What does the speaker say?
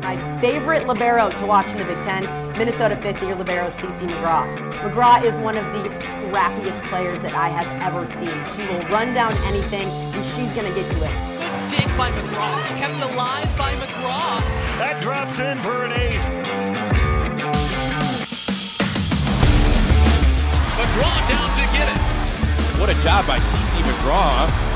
My favorite libero to watch in the Big Ten, Minnesota fifth-year libero McGraw. McGraw is one of the scrappiest players that I have ever seen. She will run down anything, and she's going to get you it. Good dig by McGraw. It's kept alive by McGraw. That drops in for an ace. McGraw down to get it. What a job by McGraw.